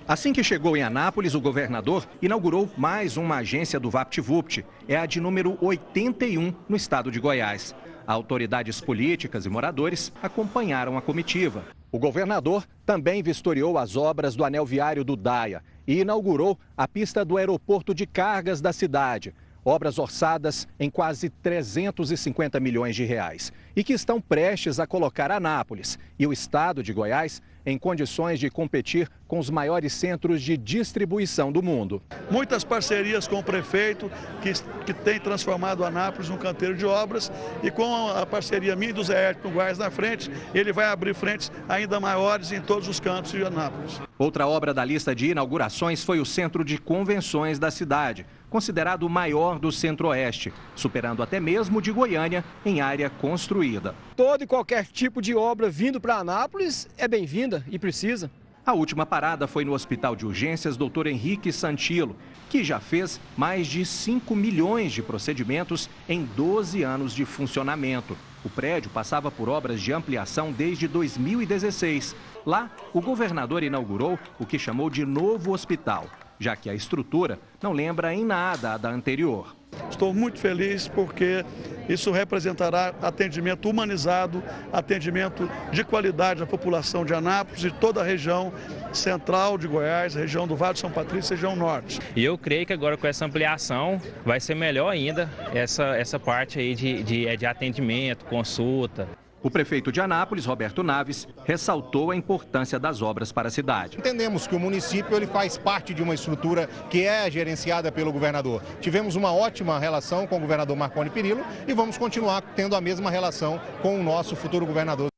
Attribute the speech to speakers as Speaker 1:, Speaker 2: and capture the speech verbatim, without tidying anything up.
Speaker 1: Assim que chegou em Anápolis, o governador inaugurou mais uma agência do VaptVupt. É a de número oitenta e um no estado de Goiás. Autoridades políticas e moradores acompanharam a comitiva. O governador também vistoriou as obras do anel viário do Daia e inaugurou a pista do aeroporto de cargas da cidade. Obras orçadas em quase trezentos e cinquenta milhões de reais e que estão prestes a colocar Anápolis e o estado de Goiás em condições de competir com os maiores centros de distribuição do mundo.
Speaker 2: Muitas parcerias com o prefeito, que, que tem transformado Anápolis num canteiro de obras, e com a parceria minha e do Zé Hérito Guardas na frente, ele vai abrir frentes ainda maiores em todos os cantos de Anápolis.
Speaker 1: Outra obra da lista de inaugurações foi o Centro de Convenções da cidade, considerado o maior do Centro-Oeste, superando até mesmo o de Goiânia em área construída.
Speaker 3: Todo e qualquer tipo de obra vindo para Anápolis é bem-vinda e precisa.
Speaker 1: A última parada foi no Hospital de Urgências doutor Henrique Santilo, que já fez mais de cinco milhões de procedimentos em doze anos de funcionamento. O prédio passava por obras de ampliação desde dois mil e dezesseis. Lá, o governador inaugurou o que chamou de novo hospital, já que a estrutura não lembra em nada a da anterior.
Speaker 2: Estou muito feliz porque isso representará atendimento humanizado, atendimento de qualidade à população de Anápolis e toda a região central de Goiás, região do Vale do São Patrício, região norte.
Speaker 4: E eu creio que agora com essa ampliação vai ser melhor ainda essa, essa parte aí de, de, de atendimento, consulta.
Speaker 1: O prefeito de Anápolis, Roberto Naves, ressaltou a importância das obras para a cidade.
Speaker 5: Entendemos que o município ele faz parte de uma estrutura que é gerenciada pelo governador. Tivemos uma ótima relação com o governador Marconi Perillo e vamos continuar tendo a mesma relação com o nosso futuro governador.